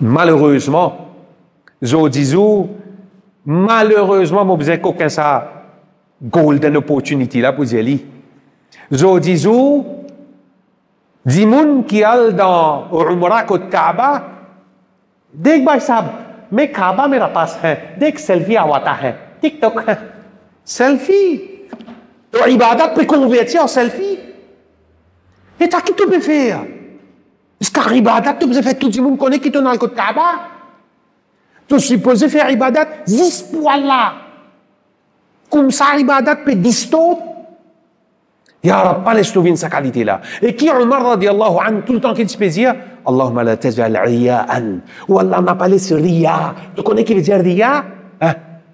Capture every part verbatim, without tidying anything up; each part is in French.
Malheureusement, je dis, malheureusement, je besoin qu'aucun ça golden opportunity là pour y aller. Je dis, des gens qui sont dans Umrah côté Kaaba, dès que ça, mais Kaaba me passe, dès que selfie à wata, TikTok, selfie, ton ibadat peut convertir en selfie. Et t'as qui tu peux faire? Est-ce qu'à ibadat tu peux faire tout le monde connaît qui est dans le côté Kaaba? Tu es supposé faire ibadat juste pour Allah. Comme ça, ibadat peut distorter. Ya Rab, pas laisse-nous sa qualité-là. Et qui Omar radiallahu anhu, tout le temps qu'il se peut dire, Allahumma la taj'al riya'an. Ou Allah n'a pas laissé riya. Tu connais qui veut dire riya? Hein?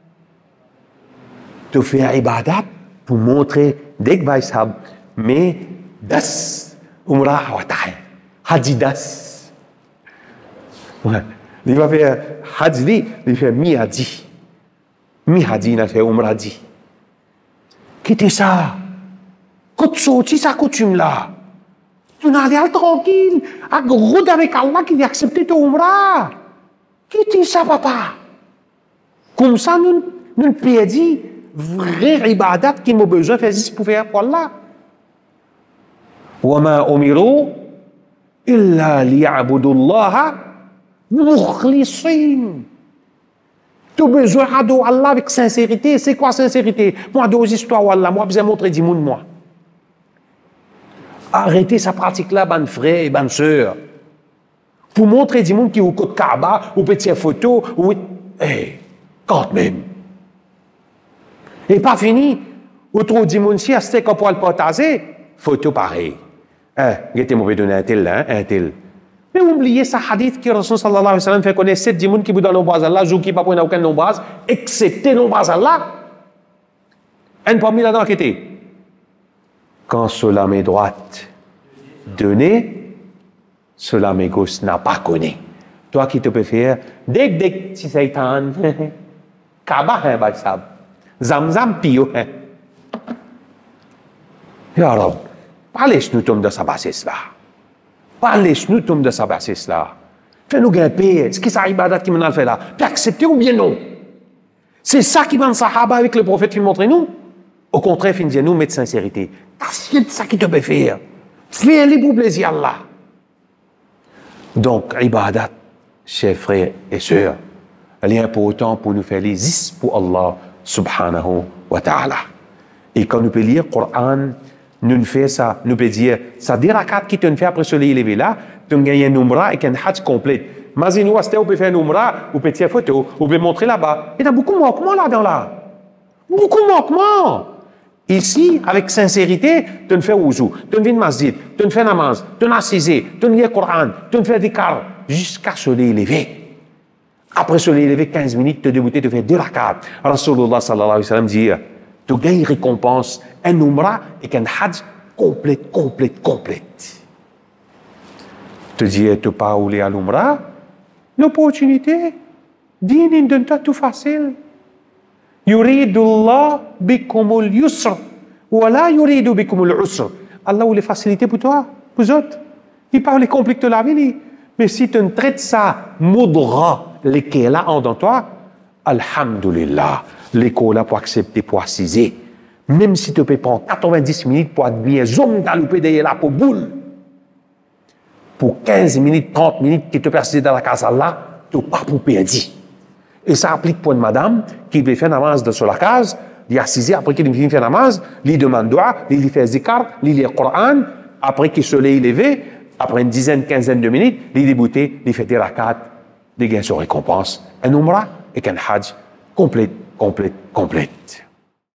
Tu fais ibadat pour montrer dès que va mais das, umrah wa ta'i. Haji das. Ouais. Il va faire haji, il fait mi haji. Mi haji, il fait umrah haji. Quittez ça. Quand tu sortis sa coutume-là, tu n'as rien tranquille, à gros avec Allah qui vient accepter ton umrah. Qui dit ça, papa? Comme ça, nous, nous perdons vrai ibadat qui nous besoin de faire juste pour faire pour Allah. وَمَا أُمِرُوا إِلَّا لِيَعْبُدُوا اللَّهَ مُخْلِصِينَ. Tu as besoin d'adorer Allah avec sincérité. C'est quoi sincérité? Moi, dans les histoires Allah, moi, je besoin montrer du monde, moi. Arrêtez sa pratique-là, bonne frère et bonne sœur. Pour montrer du monde qui est au côté Kaaba, ou petites photos, ou. Eh, quand même. Et pas fini. Ou trop du monde si, à ce qu'on pourra le partager, photo pareil. Hein, il était mauvais donner un tel, hein, un tel. Mais oubliez ce hadith que Rasul sallallahu alayhi wa sallam fait connaître sept djimoun qui vous donnent l'ombrage Allah, jou qui pas pour aucun l'ombrage, excepté l'ombrage Allah. Un parmi là-dedans qui était. Quand cela m'est droite donnée, cela m'est gauche n'a pas connu. Toi qui te peux faire, dès que dès que si Satan, Kaaba hein, Baïsab, Zamzam pio hein. Ya Rab, pas laisse-nous tomber de sa bassesse là. Pas laisse-nous tomber de sa bassesse là. Fais-nous gagner. Est-ce que c'est ibadat qui m'a fait là? Puis accepter ou bien non? C'est ça qui va sahaba avec le prophète qui montre nous. Au contraire, fin nous mettre sincérité. C'est ça qui te peut faire. Fais-le pour plaisir Allah. Donc, ibadat, chers frères et sœurs, elle est importante pour nous faire les zis pour Allah subhanahu wa ta'ala. Et quand nous pouvons lire le Coran, nous faisons ça, nous pouvons dire, ça dit rakat qui te fait après ce lever là, tu gagnes un umrah et un hajj complet. Mais nous, on peut faire un umrah, ou peut faire photo, ou peut montrer là-bas. Il y a beaucoup de manquements là-dedans là. Beaucoup de manquements. Ici, avec sincérité, tu ne fais ouzou, tu ne fais masjid, tu ne fais namaz, tu ne assisé, tu ne lis le Coran, tu ne fais des car, jusqu'à se lever. Après se lever quinze minutes, tu débouter, tu fais deux rakats. Rasulullah sallallahu alayhi wa sallam dit, tu gagnes récompense, un umrah et un hajj complète, complète, complète. Tu dis, tu pas où aller à l'umrah, l'opportunité, dîne donne toi tout facile. يريد الله بكم اليسر ولا يريد بكم العسر. Allah ou les facilités pour toi, pour eux autres. Il parle les conflits de la vie. Mais si tu traites ça, moudra, lesquels là en dans toi, alhamdulillah, l'école là pour accepter, pour assiser. Même si tu peux prendre quatre-vingt-dix minutes pour admirer, zoom galopé derrière la peau boule. Pour quinze minutes, trente minutes, qui te persiste dans la casa là, tu n'as pas pour perdre. Et ça applique pour une madame qui veut faire namaz sur la case, il a assisé après qu'il finit faire namaz, il demande doigt, il fait zikar, il lit le Coran, après qu'il se l'ait levé, après une dizaine, quinzaine de minutes, il débouté, il fait des rakats, il gagne son récompense, un umrah et un hajj complète, complète, complète.